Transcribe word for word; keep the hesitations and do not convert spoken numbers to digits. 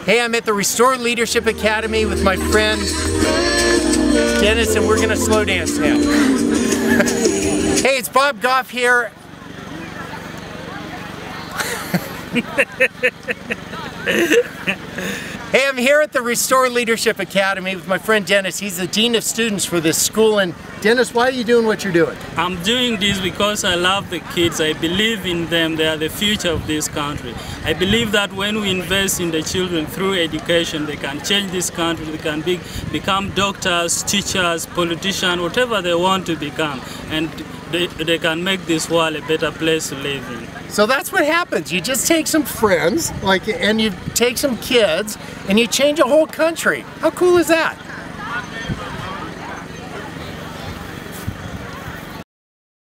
Hey, I'm at the Restored Leadership Academy with my friend Dennis, and we're going to slow dance now. Hey, it's Bob Goff here. Hey, I'm here at the Restored Leadership Academy with my friend Dennis. He's the Dean of Students for this school. And Dennis, why are you doing what you're doing? I'm doing this because I love the kids. I believe in them. They are the future of this country. I believe that when we invest in the children through education, they can change this country. They can be, become doctors, teachers, politicians, whatever they want to become. And they, they can make this world a better place to live in. So that's what happens. You just take some friends, like, and you take some kids, and you change a whole country. How cool is that?